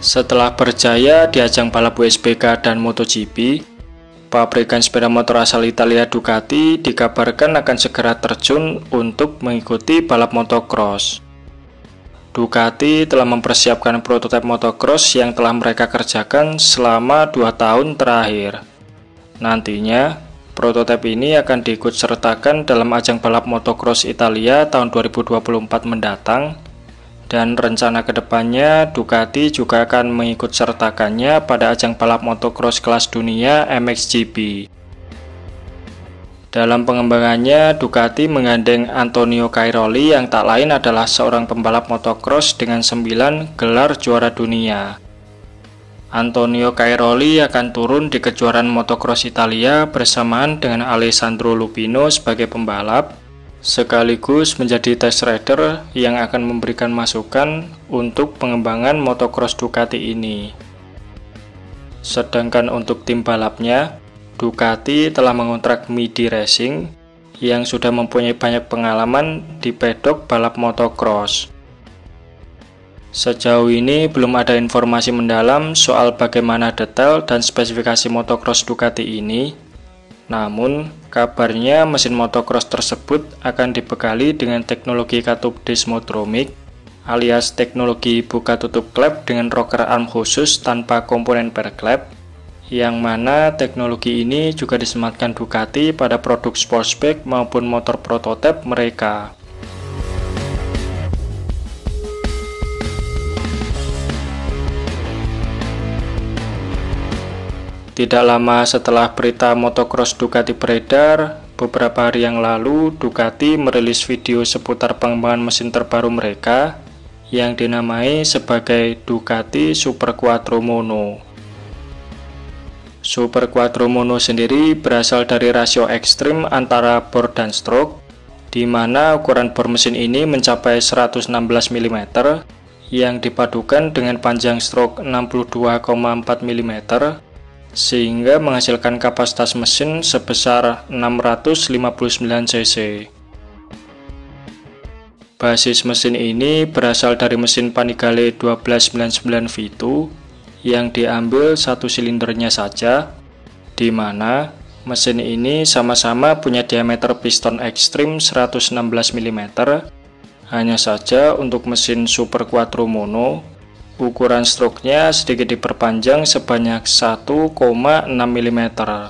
Setelah berjaya di ajang balap WSBK dan MotoGP, pabrikan sepeda motor asal Italia Ducati dikabarkan akan segera terjun untuk mengikuti balap motocross. Ducati telah mempersiapkan prototipe motocross yang telah mereka kerjakan selama 2 tahun terakhir. Nantinya, prototipe ini akan diikut sertakan dalam ajang balap motocross Italia tahun 2024 mendatang. Dan rencana kedepannya, Ducati juga akan mengikut sertakannya pada ajang balap motocross kelas dunia MXGP. Dalam pengembangannya, Ducati menggandeng Antonio Cairoli yang tak lain adalah seorang pembalap motocross dengan 9 gelar juara dunia. Antonio Cairoli akan turun di kejuaraan motocross Italia bersamaan dengan Alessandro Lupino sebagai pembalap, sekaligus menjadi test rider yang akan memberikan masukan untuk pengembangan motocross Ducati ini. Sedangkan untuk tim balapnya, Ducati telah mengontrak Midi Racing yang sudah mempunyai banyak pengalaman di pedok balap motocross. Sejauh ini belum ada informasi mendalam soal bagaimana detail dan spesifikasi motocross Ducati ini. Namun, kabarnya mesin motocross tersebut akan dibekali dengan teknologi katup desmodromic alias teknologi buka tutup klep dengan rocker arm khusus tanpa komponen per klep, yang mana teknologi ini juga disematkan Ducati pada produk sportsbike maupun motor prototipe mereka. Tidak lama setelah berita motocross Ducati beredar, beberapa hari yang lalu Ducati merilis video seputar pengembangan mesin terbaru mereka yang dinamai sebagai Ducati Super Quattro Mono. Super Quattro Mono sendiri berasal dari rasio ekstrim antara bor dan stroke, di mana ukuran bor mesin ini mencapai 116 mm yang dipadukan dengan panjang stroke 62,4 mm, sehingga menghasilkan kapasitas mesin sebesar 659 cc. Basis mesin ini berasal dari mesin Panigale 1299 V2 yang diambil satu silindernya saja, di mana mesin ini sama-sama punya diameter piston ekstrim 116 mm. Hanya saja untuk mesin Super Quattro Mono, ukuran stroke-nya sedikit diperpanjang sebanyak 1,6 mm.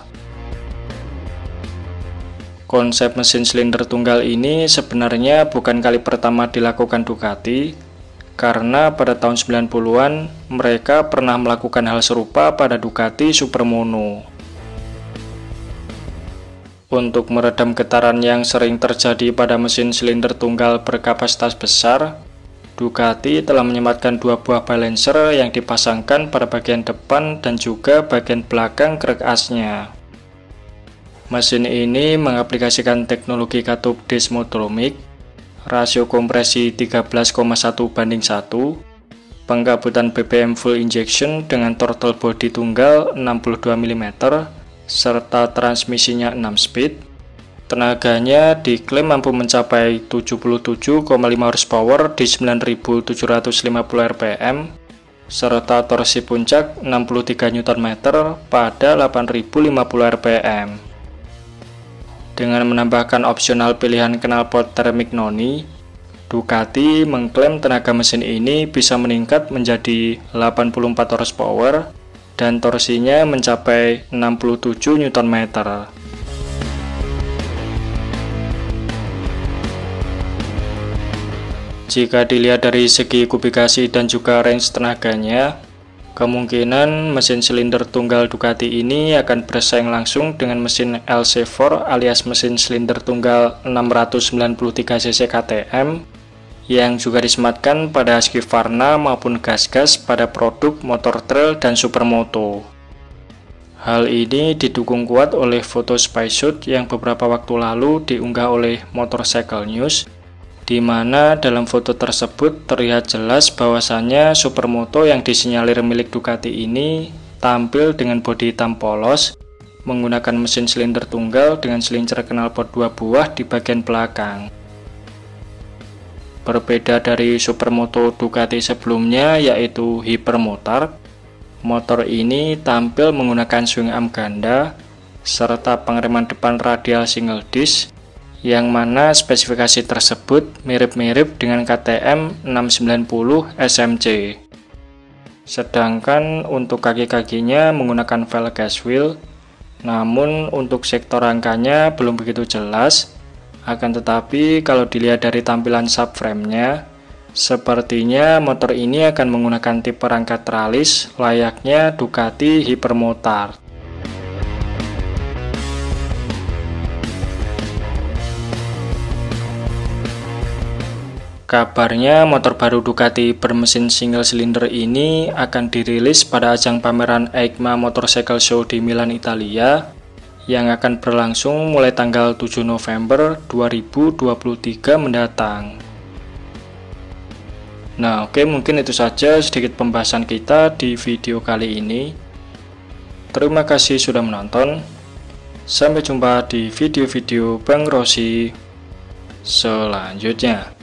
Konsep mesin silinder tunggal ini sebenarnya bukan kali pertama dilakukan Ducati, karena pada tahun 90-an mereka pernah melakukan hal serupa pada Ducati Super Mono. Untuk meredam getaran yang sering terjadi pada mesin silinder tunggal berkapasitas besar, Ducati telah menyematkan 2 buah balancer yang dipasangkan pada bagian depan dan juga bagian belakang krek asnya. Mesin ini mengaplikasikan teknologi katup desmodromic, rasio kompresi 13,1:1, pengkabutan BBM full injection dengan throttle body tunggal 62 mm, serta transmisinya 6 speed. Tenaganya diklaim mampu mencapai 77,5 horsepower di 9.750 rpm, serta torsi puncak 63 Nm pada 8.050 rpm. Dengan menambahkan opsional pilihan knalpot thermic noni, Ducati mengklaim tenaga mesin ini bisa meningkat menjadi 84 horsepower dan torsinya mencapai 67 Nm. Jika dilihat dari segi kubikasi dan juga range tenaganya, kemungkinan mesin silinder tunggal Ducati ini akan bersaing langsung dengan mesin LC4 alias mesin silinder tunggal 693 cc KTM yang juga disematkan pada Husqvarna maupun gas-gas pada produk motor trail dan supermoto. Hal ini didukung kuat oleh foto spyshoot yang beberapa waktu lalu diunggah oleh Motorcycle News, di mana dalam foto tersebut terlihat jelas bahwasannya supermoto yang disinyalir milik Ducati ini tampil dengan bodi hitam polos, menggunakan mesin silinder tunggal dengan silinder knalpot 2 buah di bagian belakang. Berbeda dari supermoto Ducati sebelumnya yaitu Hypermotard, motor ini tampil menggunakan swing arm ganda serta pengereman depan radial single disc, yang mana spesifikasi tersebut mirip-mirip dengan KTM 690 SMC. Sedangkan untuk kaki-kakinya menggunakan velg gas wheel, namun untuk sektor rangkanya belum begitu jelas. Akan tetapi kalau dilihat dari tampilan subframe-nya, sepertinya motor ini akan menggunakan tipe rangka tralis layaknya Ducati Hypermotard. Kabarnya motor baru Ducati bermesin single silinder ini akan dirilis pada ajang pameran EICMA Motorcycle Show di Milan, Italia, yang akan berlangsung mulai tanggal 7 November 2023 mendatang. Nah, oke, mungkin itu saja sedikit pembahasan kita di video kali ini. Terima kasih sudah menonton. Sampai jumpa di video-video Bang Rossi selanjutnya.